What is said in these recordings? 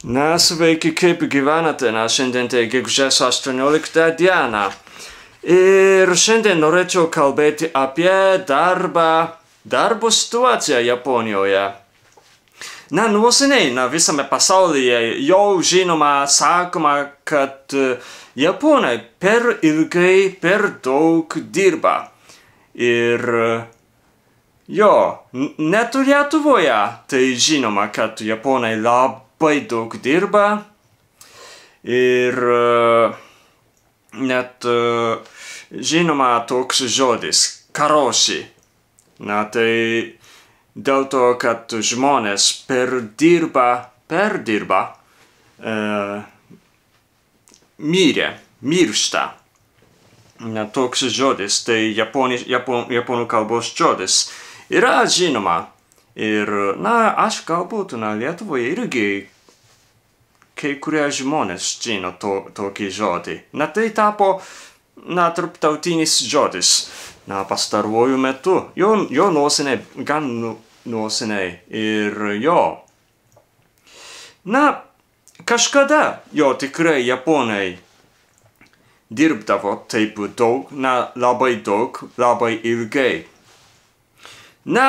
Na, sveiki, kaip gyvenate? Na, šiandien tai gegužės 18 diena. Ir šiandien norėčiau kalbėti apie darbo situaciją Japonijoje. Na, nuo seniai, visame pasaulyje jau žinoma sakoma, kad Japonai per ilgai, per daug dirba. Ir net Lietuvoje tai žinoma, kad Japonai labai daug dirba. Ir net žinoma toks žodis karoshi. Na, tai dėl to, kad žmonės perdirba, miršta. Na, toks žodis, tai japonų kalbos žodis. Yra žinoma. Ir, aš galbūt, Lietuvoje irgi kai kurie žmonės žino tokį žodį. Na, tai tapo, tarptautinis žodis. Na, pastaruoju metu. Jo nuo seniai, gan nuo seniai. Ir kažkada, tikrai Japonai dirbdavo taip daug, labai daug, labai ilgai. Na,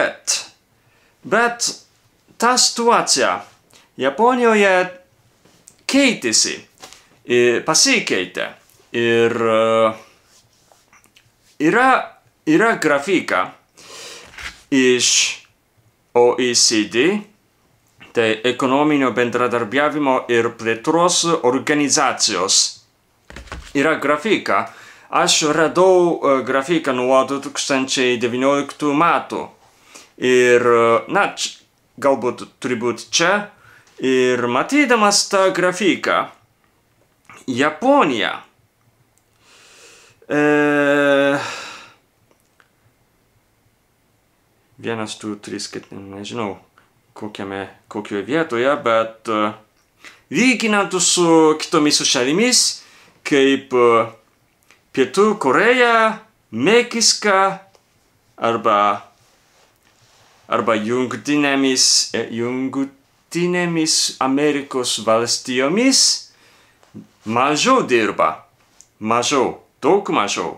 bet ta situacija Japonijoje keitėsi, pasikeitė. Ir yra grafika iš OECD, tai ekonominio bendradarbiavimo ir plėtros organizacijos. Yra grafika. Aš radau grafiką nuo 2019 metų. Ir, galbūt turi būti čia. Ir matydamas tą grafiką, Japonija. 1, 2, 3, 4, nežinau kokioje vietoje, bet lyginant su kitomis šalimis, kaip Pietų Koreja, Meksika arba Jungtinėmis Amerikos valstijomis, mažiau dirba. Daug mažiau.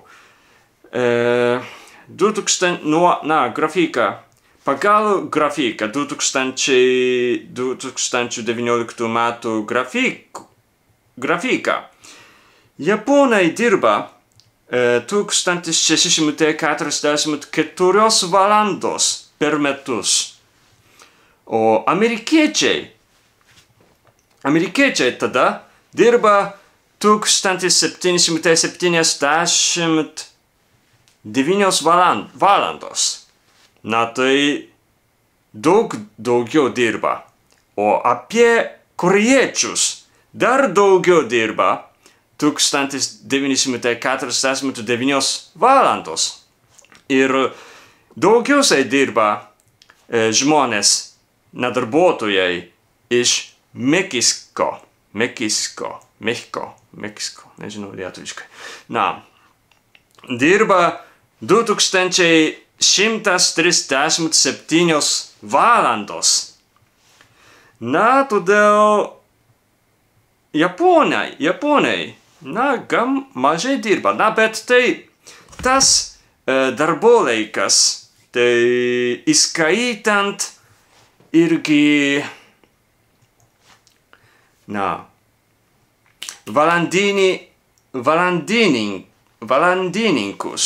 Pagal grafiką 2019 metų grafiką. Japonai dirba 1644 valandos per metus. O amerikiečiai tada dirba 1779 valandos. Na, tai daugiau dirba. O apie korėjiečius dar daugiau dirba 1949 valandos. Ir daugiausiai dirba žmonės, darbuotojai iš Meksiko, nežinau lietuviškai. Dirba 2137 valandos. Todėl Japonai, gan mažai dirba. Bet tai tas darbo laikas, tai įskaitant irgi valandininkus.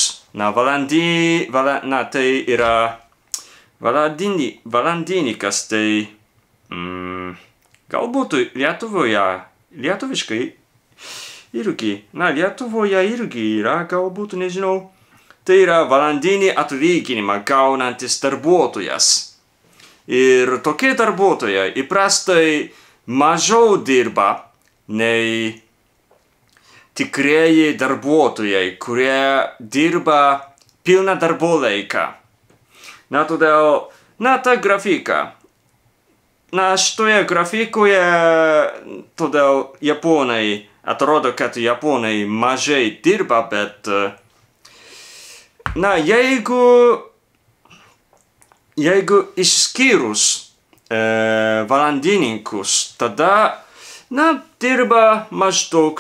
Tai yra valandinikas, tai galbūt lietuviškai irgi. Lietuvoje irgi yra, galbūt, nežinau. Tai yra valandinį atlyginimą gaunantis darbuotojas. Ir tokie darbuotojai įprastai mažiau dirba nei tikrieji darbuotojai, kurie dirba pilną darbo laiką. Todėl, ta grafika. Šitoje grafikoje, todėl atrodo, kad Japonai mažai dirba, bet jeigu išskyrus valandininkus. Tada, dirba maždaug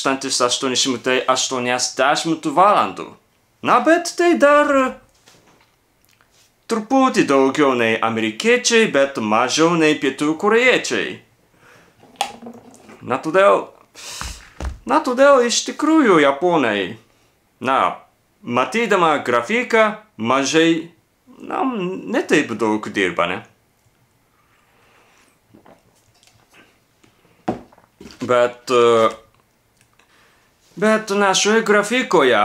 1880 valandų. Bet tai dar truputį daugiau nei amerikiečiai, bet mažiau nei pietų korėjiečiai. Todėl iš tikrųjų japonai, matydama grafiką, mažai, ne taip daug dirba, ne? Bet šioje grafikoje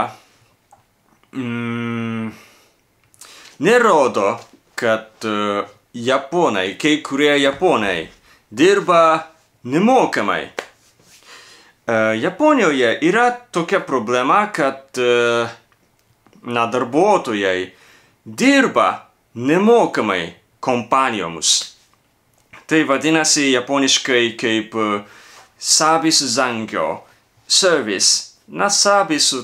nerodo, kad japonai, kai kurie japonai dirba nemokamai. Japonijoje yra tokia problema, kad darbuotojai dirba nemokamai kompanijoms. Tai vadinasi japoniškai kaip sabis zangyo, service. Sabisu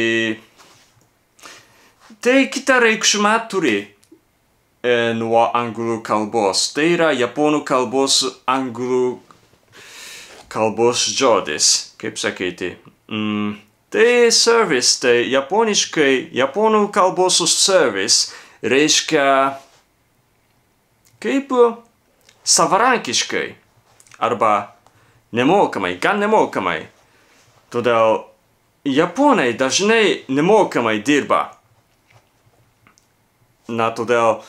tai kita reikšmė turi nuo anglų kalbos. Tai yra japonų kalbos anglų kalbos žodis, kaip sakyti. Tai service, tai japoniškai, japonų kalbos service reiškia kaip savarankiškai arba nemokamai, gan nemokamai. Todėl japonai dažnai nemokamai dirba. Todėl,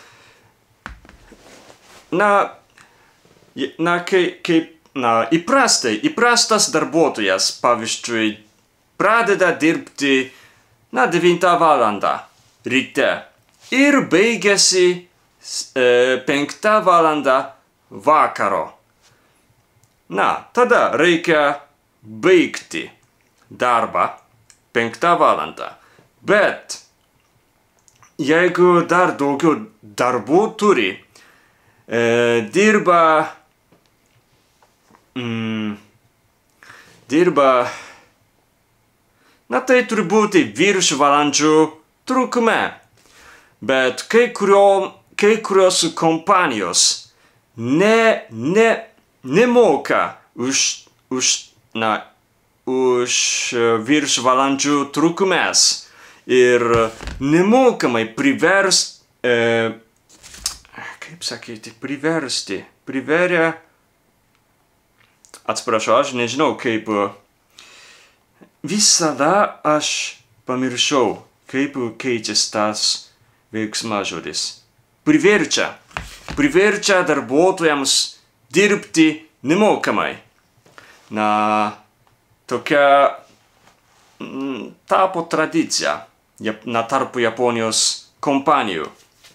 įprastas darbuotojas, pavyzdžiui, pradeda dirbti 9 valandą ryte ir baigiasi 5 valandą vakaro. Tada reikia baigti darbą 5 valandą. Bet jeigu dar daugiau darbų turi, dirba, tai turi būti viršvalandžių trukmė. Bet kai kurios kompanijos nemoka už viršvalandžių trukmės ir nemokamai atsiprašau, aš nežinau kaip, visada aš pamiršau, kaip keičiasi tas veiksmažodis. Priverčia darbuotojams dirbti nemokamai. Tokia tapo tradicija tarp Japonijos kompanijų.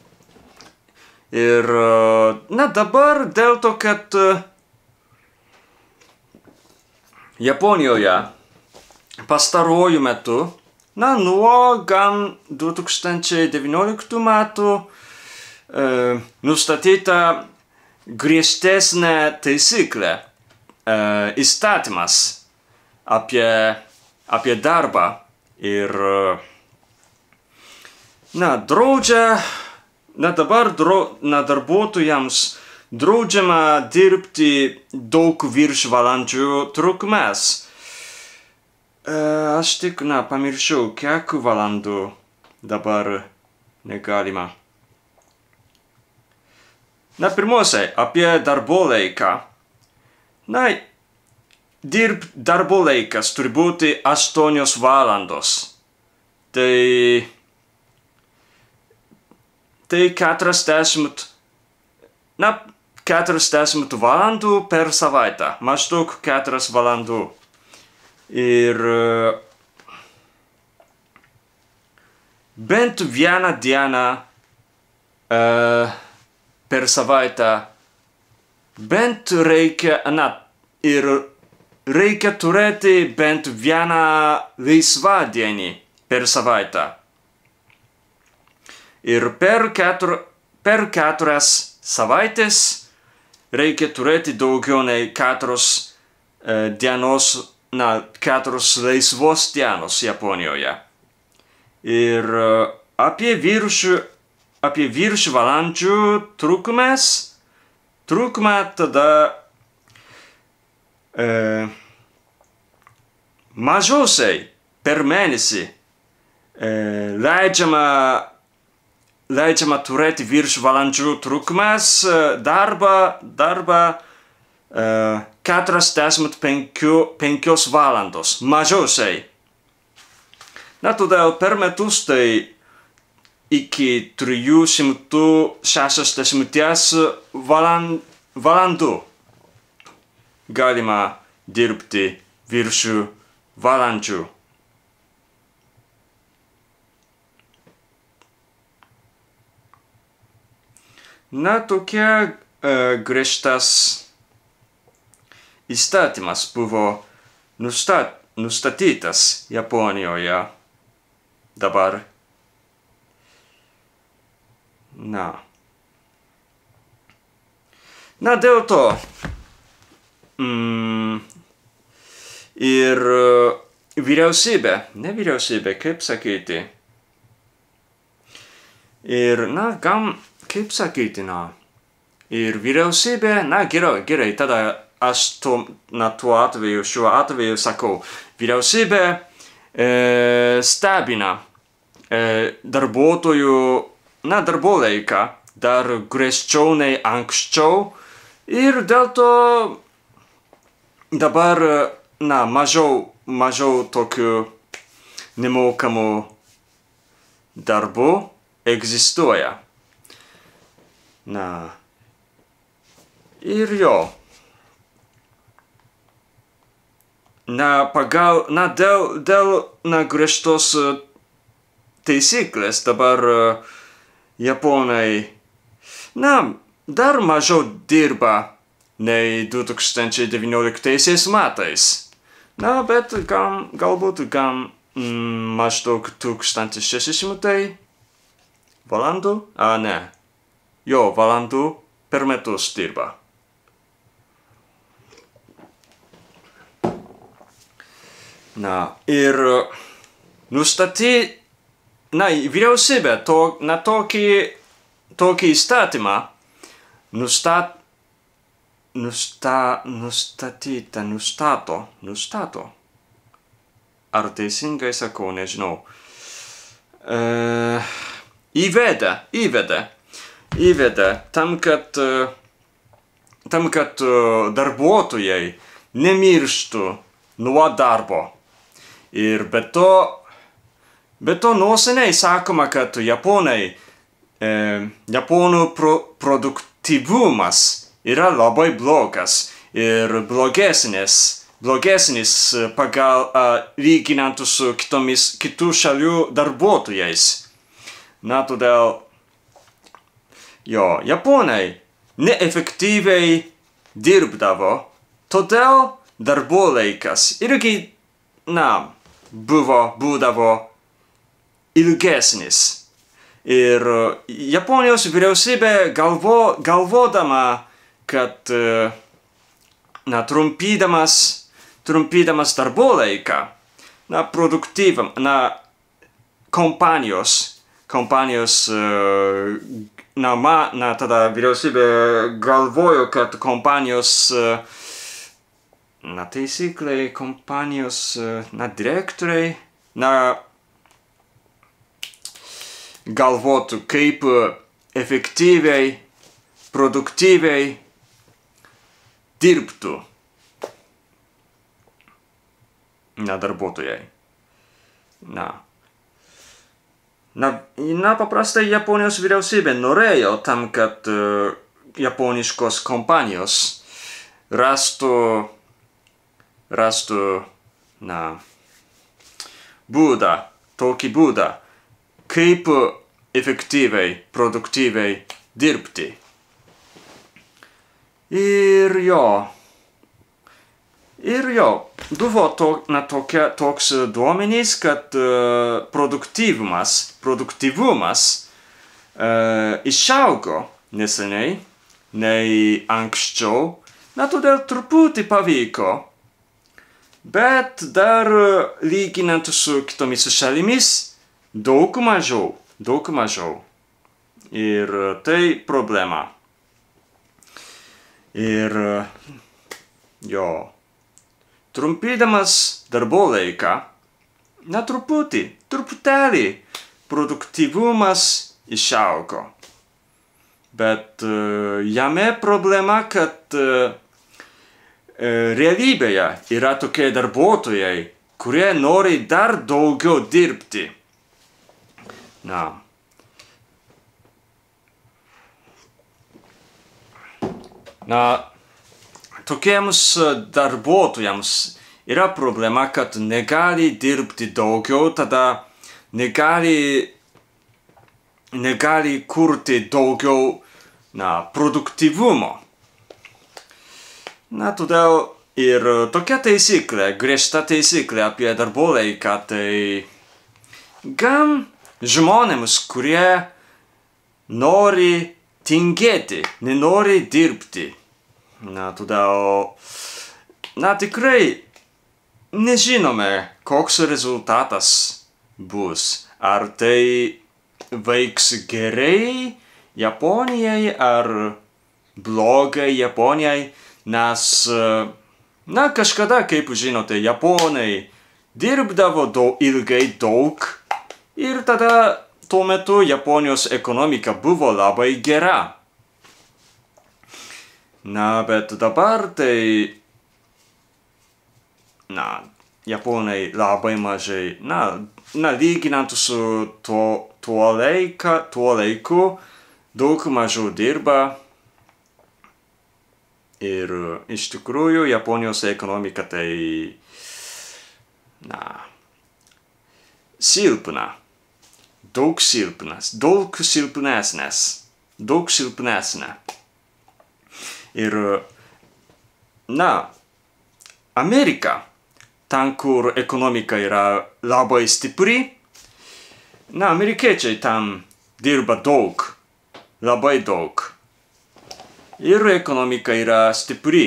Ir dabar dėl to, kad Japonijoje pastaruoju metu, nuo gan 2019 metų nustatyta griežtesnė taisyklė, įstatymas apie darbą ir draudžia, dabar darbuotojams draudžiama dirbti daug viršvalandžių trukmės. Aš tik, pamiršau, kiek valandų dabar negalima. Pirmiausiai, apie darbo laiką. Darbo laikas turi būti 8 valandos. Tai 40 valandų per savaitę. Maždaug 4 valandų. Ir bent vieną dieną per savaitę bent reikia turėti bent vieną laisvadienį per savaitę. Ir per 4 savaitės reikia turėti daugiau nei 4 dienos, 4 laisvos dienos Japonijoje. Ir apie viršvalandžių trukmės trūkumą, tada mažiausiai per mėnesį leidžiama turėti viršvalandžių trūkumas darbą 45 valandos, mažiausiai. Na, todėl per metus tai iki 360 valandų galima dirbti viršų valandžių. Na, tokia griežtas įstatymas buvo nustatytas Japonijoje dabar. Na, dėl to ir vyriausybė, ne vyriausybė, kaip sakyti, ir, kaip sakyti, ir vyriausybė, gerai, tada aš šiuo atveju sakau, vyriausybė stebina darbuotojų, darbo laiką dar griežčiau nei anksčiau ir dėl to dabar, mažiau tokių nemokamų darbų egzistuoja. Ir jo. Dėl griežtos taisyklės dabar Japonai, dar mažiau dirba nei 2019 metais. Bet galbūt maždaug 1600 valandų, valandų per metus dirba. Ir vyriausybė tokį įstatymą nustato. Ar teisingai sakau, nežinau. Įvedė tam, kad darbuotojai nemirštų nuo darbo. Ir be to nuo seniai sakoma, kad japonų produktyvumas yra labai blogas ir blogesnis pagal lyginant su kitų šalių darbuotojais. Todėl, japonai neefektyviai dirbdavo, todėl darbo laikas irgi, būdavo ilgesnis. Ir Japonijos vyriausybė galvodama, kad trumpydamas darbo laiką, kompanijos, tada vyriausybė galvojo, kad kompanijos, taisykliai, kompanijos, direktoriai, galvotų, kaip efektyviai, produktyviai dirbtų darbuotojai. Paprastai Japonijos vyriausybė norėjo tam, kad japoniškos kompanijos rastų tokį būdą, kaip efektyviai, produktyviai dirbti. Ir buvo toks duomenys, kad produktyvumas išaugo neseniai, nei anksčiau, todėl truputį pavyko, bet dar lyginant su kitomis šalimis, daug mažiau. Ir tai problema. Ir jo, trumpydamas darbo laiką, truputėlį produktyvumas išaugo. Bet jame problema, kad realybėje yra tokie darbuotojai, kurie nori dar daugiau dirbti. Tokiems darbuotojams yra problema, kad negali dirbti daugiau, tada negali kurti daugiau produktyvumo. Todėl ir tokia taisyklė, griežta taisyklė apie darbo laiką, tai gan žmonėms, kurie nori tingėti, nenori dirbti. Todėl, tikrai nežinome, koks rezultatas bus. Ar tai veiks gerai Japonijai, ar blogai Japonijai, nes, kažkada, kaip žinote, Japonai dirbdavo ilgai daug ir tada tuo metu Japonijos ekonomika buvo labai gera. Bet dabar tai, Japonai labai mažai, lyginant su tuo laiku, daug mažiau dirba. Ir iš tikrųjų Japonijos ekonomika tai, silpna. Daug silpnesnė. Ir, Amerika, ten, kur ekonomika yra labai stipri, amerikiečiai ten dirba daug, labai daug. Ir ekonomika yra stipri.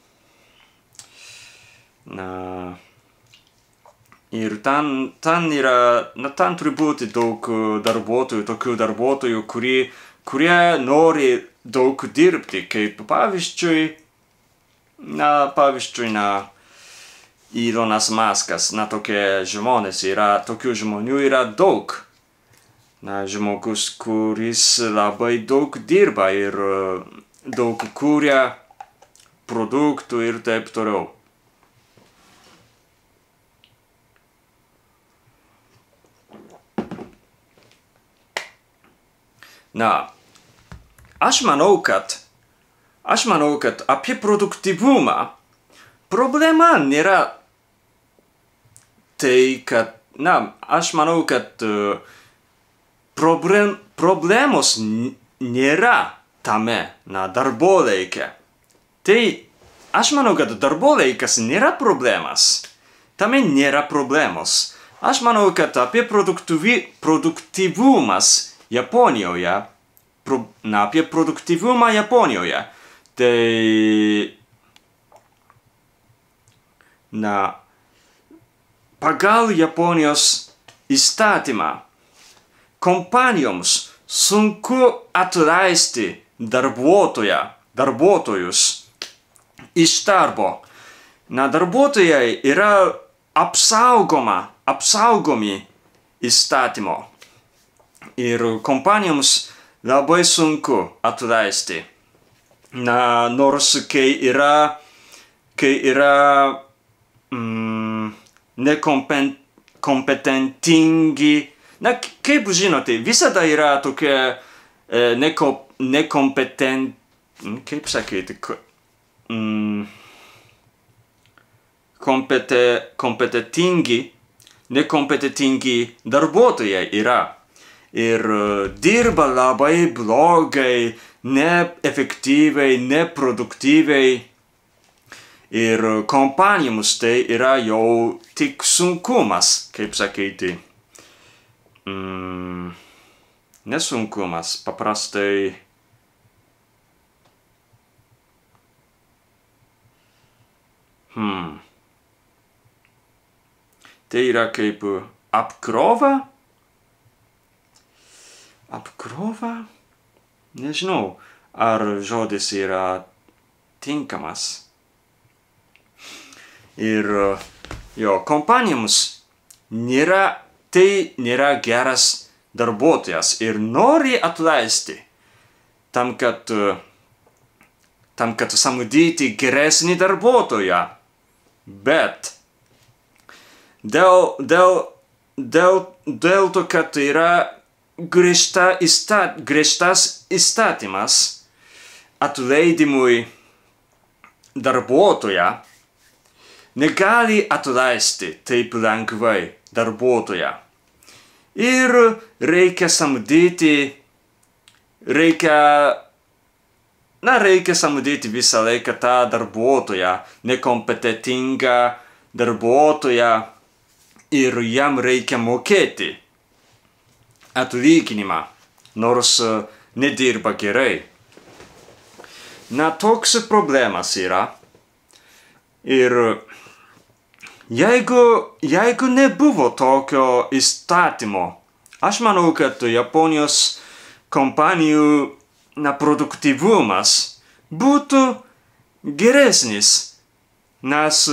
Ir ten yra, ten turi būti daug darbuotojų, tokių darbuotojų, kurie nori daug dirbti, kaip pavyzdžiui, Elonas Muskas, tokie žmonės yra, tokių žmonių yra daug. Žmogus, kuris labai daug dirba ir daug kuria produktų ir taip toliau. Aš manau, kad apie produktyvumą problema nėra tai, kad, aš manau, kad problemos nėra tame, darbo laike. Tai aš manau, kad darbo laikas nėra problemas. Tame nėra problemos. Aš manau, kad apie produktyvumas Japonijoje, apie produktyvumą Japonijoje, tai, pagal Japonijos įstatymą, kompanijoms sunku atleisti darbuotojus iš darbo. Darbuotojai yra apsaugomi įstatymo. Ir kompanijoms labai sunku atleisti. Nors kai yra nekompetentingi, kaip žinote, visada yra tokie kaip sakyti, nekompetentingi darbuotojai yra. Ir dirba labai blogai, neefektyviai, neproduktyviai. Ir kompanijoms tai yra jau tik sunkumas, kaip sakyti. Nesunkumas, paprastai. Tai yra kaip apkrova? Apkrova? Nežinau, ar žodis yra tinkamas. Ir jo, kompanijoms tai nėra geras darbuotojas ir nori atleisti tam, kad samdyti geresnį darbuotoją. Bet dėl to, kad yra griežtas įstatymas atleidimui darbuotoją, negali atleisti taip lengvai darbuotoją. Ir reikia samdyti visą laiką tą darbuotoją, nekompetentingą darbuotoją ir jam reikia mokėti atlyginimą, nors nedirba gerai. Toks problemas yra. Ir jeigu nebuvo tokio įstatymo, aš manau, kad Japonijos kompanijų produktyvumas būtų geresnis, nes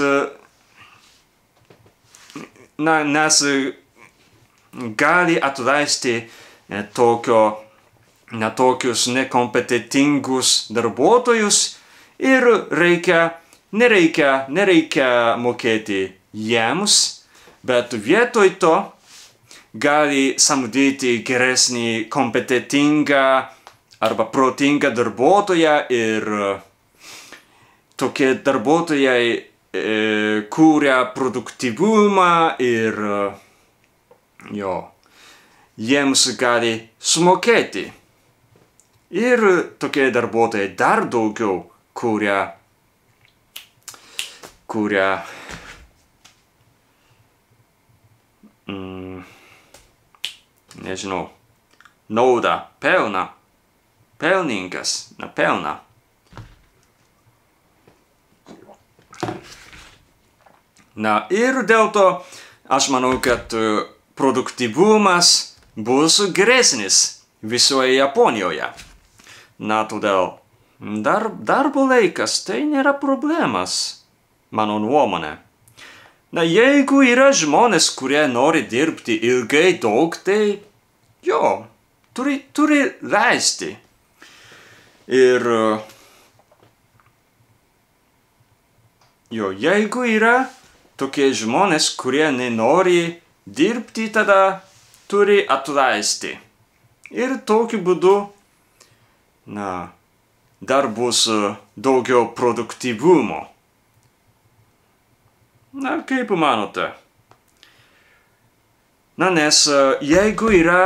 gali atleisti tokius nekompetentingus darbuotojus ir nereikia mokėti jiems, bet vietoj to gali samdyti geresnį kompetentingą arba protingą darbuotoją ir tokie darbuotojai kuria produktyvumą ir jiems gali sumokėti. Ir tokie darbuotojai dar daugiau kuria nežinau, naudą, pelningas. Ir dėl to aš manau, kad produktyvumas bus geresnis visoje Japonijoje. Todėl darbo laikas tai nėra problemas, mano nuomonė. Jeigu yra žmonės, kurie nori dirbti ilgai daug, tai turi leisti. Ir jeigu yra tokie žmonės, kurie nenori dirbti, tada turi atleisti. Ir tokiu būdu, dar bus daugiau produktyvumo. Kaip manote? Nes jeigu yra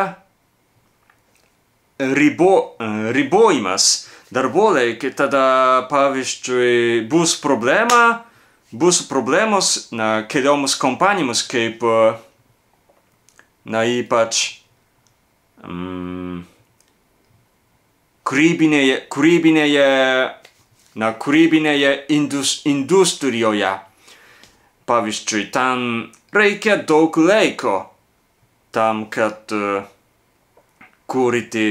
ribojimas darbo laikai, tada, pavyzdžiui, bus problemos kelioms kompanijoms, kaip ypač kūrybinėje industrijoje. Pavyzdžiui, tam reikia daug laiko tam, kad kurti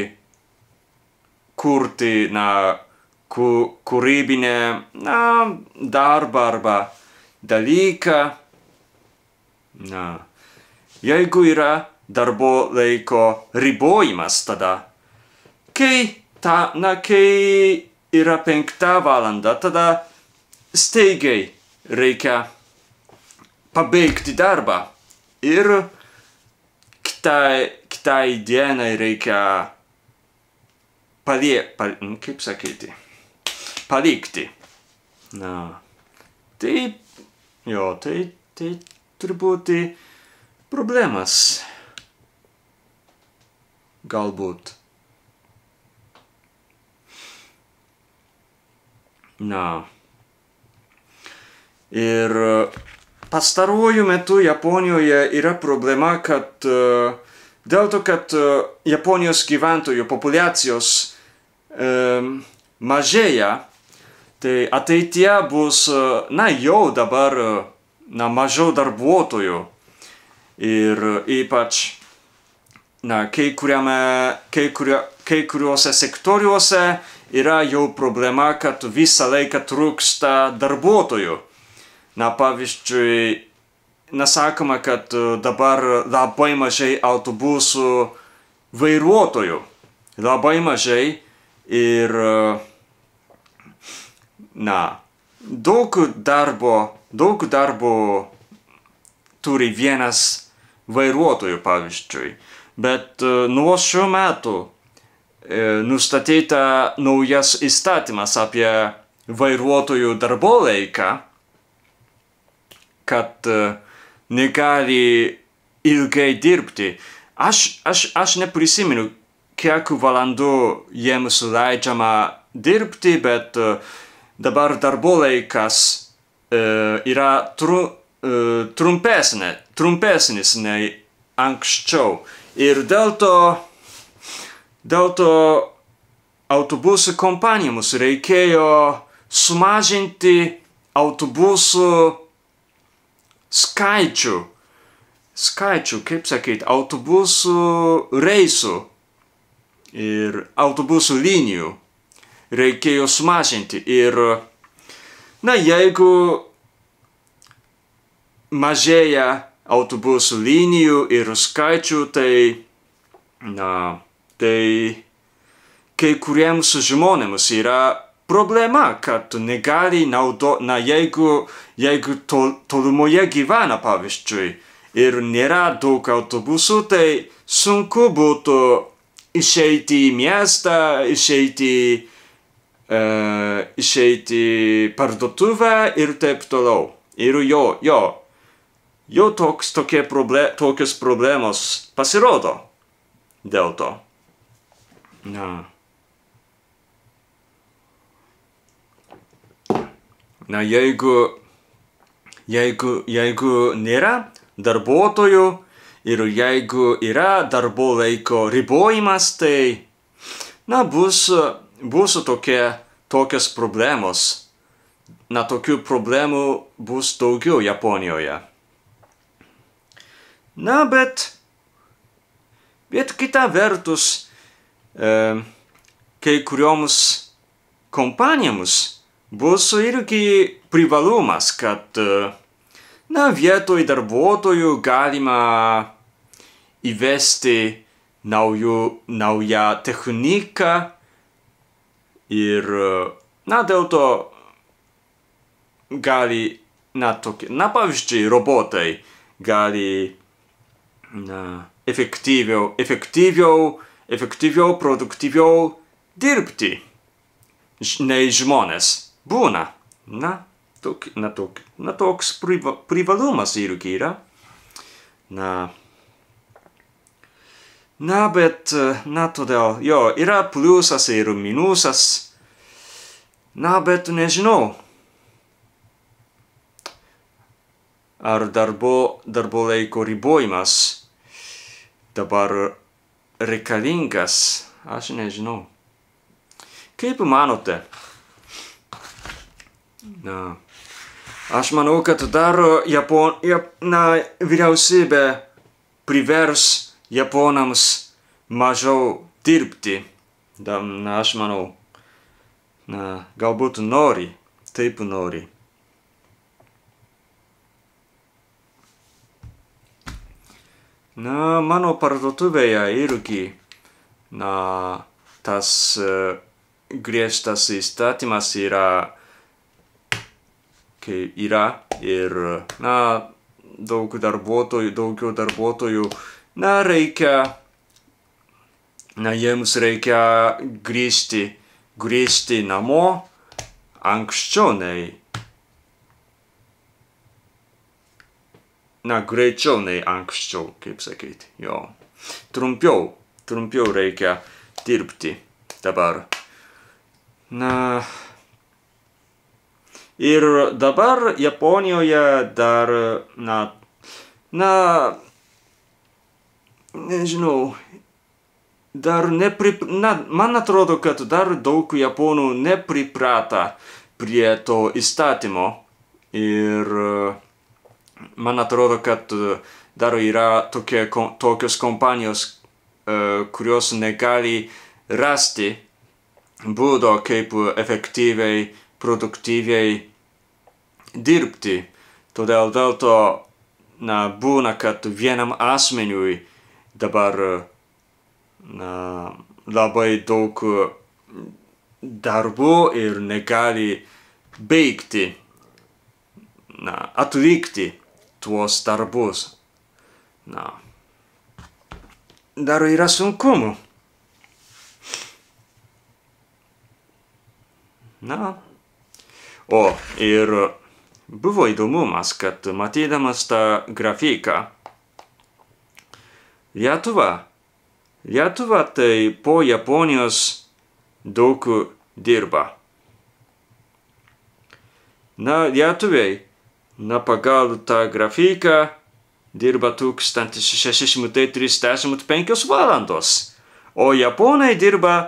kūrybinę darbą arba dalyką. Jeigu yra darbo laiko ribojimas, tada kai yra 5 valanda, tada staigiai reikia pabaigti darbą ir kitai dienai reikia palikti. Tai turi būti problemas. Galbūt. Ir pastaruoju metu Japonijoje yra problema, kad dėl to, kad Japonijos gyventojų populiacijos mažėja, tai ateityje bus, jau dabar, mažiau darbuotojų. Ir ypač, kai kuriuose sektoriuose yra jau problema, kad visą laiką trūksta darbuotojų. Na, pavyzdžiui, sakoma, kad dabar labai mažai autobusų vairuotojų. Labai mažai ir, daug darbo turi vienas vairuotojų, pavyzdžiui. Bet nuo šių metų nustatyta naujas įstatymas apie vairuotojų darbo laiką, kad negali ilgai dirbti. Aš neprisimenu, kiek valandų jiems leidžiama dirbti, bet dabar darbo laikas yra trumpesnis nei anksčiau. Ir dėl to autobusų kompanijoms reikėjo sumažinti autobusų skaičių, kaip sakyti, autobusų reisų ir autobusų linijų reikėjo sumažinti. Ir, jeigu mažėja autobusų linijų ir skaičių, tai kai kuriems žmonėms yra problema, kad negali jeigu tolumoje gyvena, pavyzdžiui, ir nėra daug autobusų, tai sunku būtų išeiti į miestą, išeiti parduotuvę ir taip toliau. Ir tokios problemos pasirodo dėl to. Jeigu nėra darbuotojų ir jeigu yra darbo laiko ribojimas, tai bus tokios problemos. Tokių problemų bus daugiau Japonijoje. Bet kita vertus, kai kurioms kompanijoms bus irgi privalumas, kad vietoj darbuotojų galima įvesti naują techniką ir dėl to gali, pavyzdžiui, robotai gali efektyviau, produktyviau dirbti nei žmonės. Būna. Toks privalumas irgi yra. Bet, todėl, yra pliusas ir minusas. Bet nežinau. Ar darbo laiko ribojimas dabar reikalingas? Aš nežinau. Kaip manote? Aš manau, kad dar vyriausybė privers japonams mažiau dirbti. Aš manau, galbūt taip nori. Mano parduotuvėje irgi tas griežtas įstatymas yra ir daugiau darbuotojų jiems reikia grįžti namo anksčiau nei greičiau nei anksčiau, kaip sakyti. Trumpiau reikia dirbti dabar. Ir dabar Japonijoje dar, nežinau, man atrodo, kad dar daug japonų nepriprata prie to įstatymo. Ir man atrodo, kad dar yra tokios kompanijos, kurios negali rasti būdo, kaip efektyviai, produktyviai dirbti. Todėl dėl to būna, kad vienam asmeniui dabar labai daug darbų ir negali baigti, atlikti tuos darbus. Dar yra sunkumų. Ir buvo įdomumas, kad matydamas tą grafiką, Lietuva tai po Japonijos daug dirba. Lietuviai, pagal tą grafiką dirba 1635 valandos, o japonai dirba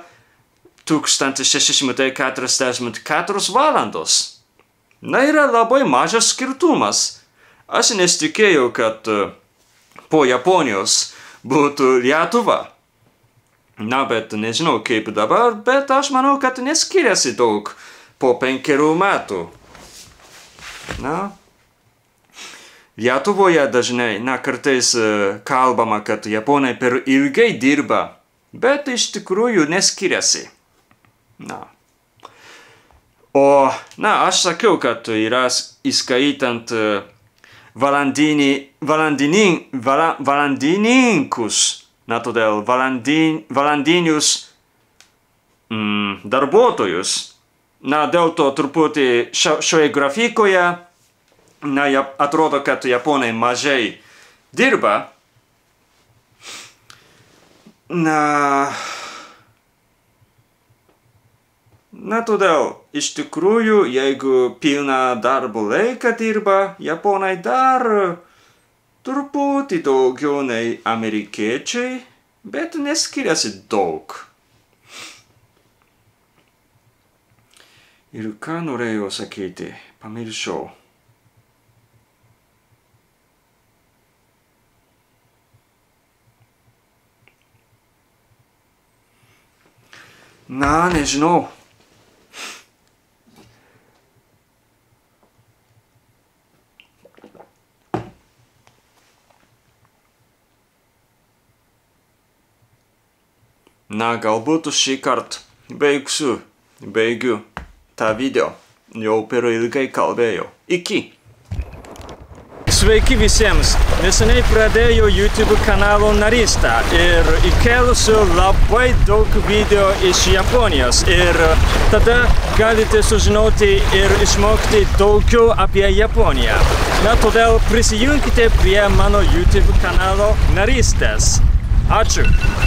1644 valandos. Yra labai mažas skirtumas. Aš nesitikėjau, kad po Japonijos būtų Lietuva. Bet nežinau kaip dabar, bet aš manau, kad neskiriasi daug po 5 metų. Lietuvoje dažnai, kartais kalbama, kad japonai per ilgai dirba, bet iš tikrųjų neskiriasi. Aš sakiau, kad yra įskaitant valandininkus, todėl valandinius darbuotojus. Dėl to truputį šioje grafikoje atrodo, kad japonai mažai dirba. Todėl iš tikrųjų, jeigu pilną darbo laiką dirba, japonai dar truputį daugiau nei amerikiečiai, bet neskiriasi daug. Ir ką norėjau sakyti, pamiršau. Nežinau. Galbūt šįkart baigiu tą video. Jau per ilgai kalbėjau. Iki! Sveiki visiems! Neseniai pradėjau YouTube kanalo narystę ir įkėlusiu labai daug video iš Japonijos. Ir tada galite sužinoti ir išmokti daugiau apie Japoniją. Todėl prisijunkite prie mano YouTube kanalo narystės. Ačiū!